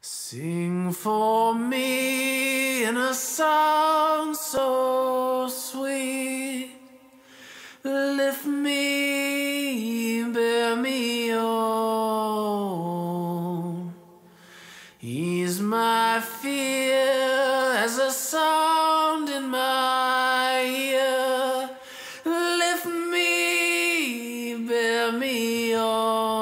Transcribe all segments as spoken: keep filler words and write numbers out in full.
Sing for me in a song so sweet. Lift me, bear me on. Ease my fear as a sound in my ear. Lift me, bear me on.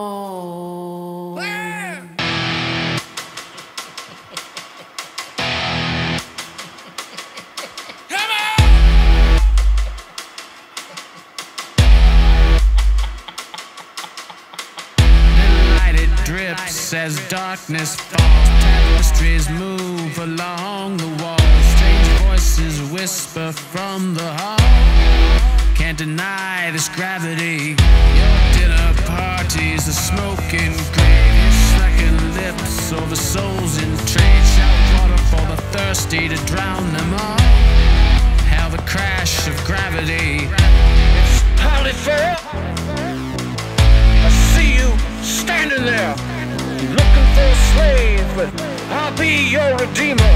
Drips as darkness falls, tapestries move along the walls, strange voices whisper from the hall. Can't deny this gravity. Your dinner parties, the smoking grave, slacking lips over souls in trade. Shout water for the thirsty to drown them all. How the crash of gravity. It's hardly fair. I see you standing there, looking for a slave, but I'll be your redeemer.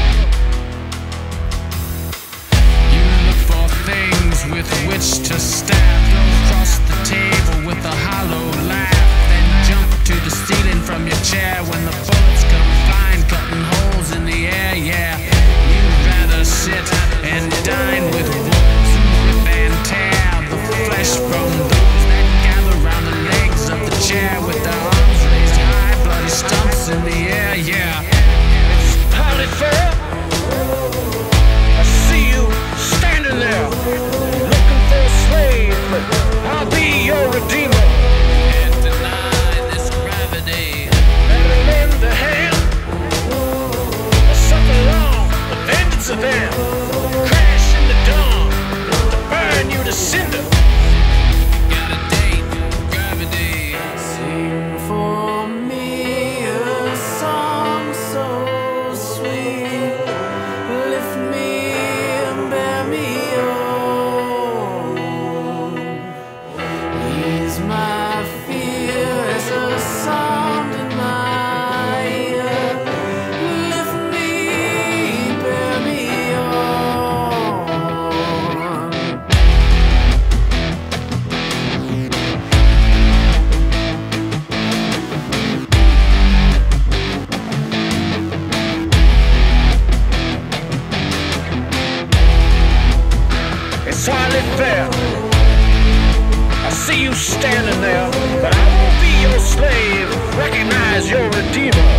You look for things with which to stab, throw across the table with a hollow laugh, then jump to the ceiling from your chair when the bullets come flying, cutting holes in the air. Yeah, you'd rather sit and dine with wolves who rip and tear the flesh from those that gather round the legs of the chair with their arms raised high, bloody stumps in the air. Yeah, it's hardly fair. I see you standing there, looking for a slave, but I'll be your redeemer. Can't deny this gravity. Better lend a hand, or suffer long the vengeance of them. Crash in the dawn to burn you to cinder. Got a date, gravity. Sing for me a song so sweet. Lift me and bear me on. Ease my fear as a sound in my ear. Lift me, bear me on. It's hardly fair. I see you standing there, but I won't be your slave. Recognize your redeemer.